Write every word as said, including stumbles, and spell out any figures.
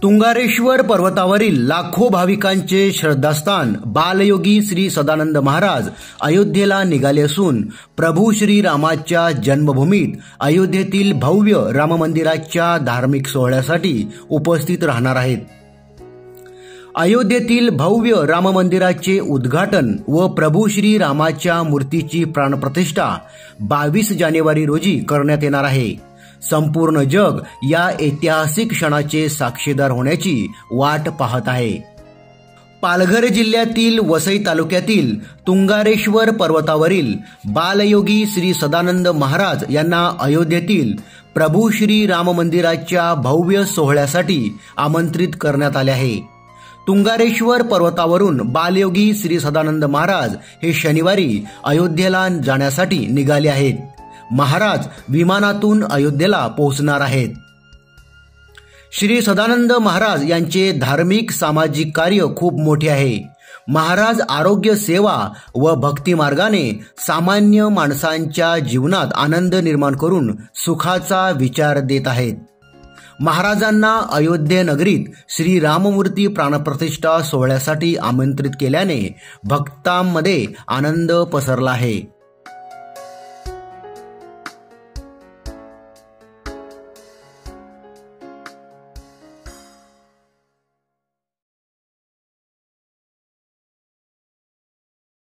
तुंगारेश्वर पर्वतावरील लाखो भाविकांचे श्रद्धास्थान बालयोगी श्री सदानंद महाराज अयोध्येला निघाले असून प्रभू श्री रामाच्या जन्मभूमीत अयोध्येतील भव्य राम मंदिराच्या धार्मिक सोहळ्यासाठी उपस्थित राहणार आहेत। अयोध्येतील भव्य राम मंदिराचे उद्घाटन व प्रभू श्री रामाच्या मूर्तीची प्राणप्रतिष्ठा बावीस जानेवारी रोजी करण्यात येणार आहे। संपूर्ण जग या ऐतिहासिक क्षणाचे साक्षीदार होण्याची वाट पाहत आहे। पालघर जिल्ह्यातील वसई तालुक्यातील तुंगारेश्वर पर्वतावरील बालयोगी श्री सदानंद महाराज यांना अयोध्येतील प्रभू श्री राम मंदिराच्या भव्य सोहळ्यासाठी आमंत्रित करण्यात आले आहे। तुंगारेश्वर पर्वतावरून बालयोगी श्री सदानंद महाराज हे शनिवारी अयोध्येला जाण्यासाठी निघाले आहेत। महाराज विमानातून अयोध्येला पोहोचणार आहेत। श्री सदानंद महाराज यांचे धार्मिक सामाजिक कार्य खूप मोठे आहे। महाराज आरोग्य सेवा व भक्ती मार्गाने सामान्य माणसांच्या जीवनात आनंद निर्माण करून सुखाचा विचार देत आहेत। महाराजांना अयोध्ये नगरीत श्री राममूर्ती प्राणप्रतिष्ठा सोहळ्यासाठी आमंत्रित केल्याने भक्तांमध्ये आनंद पसरला आहे।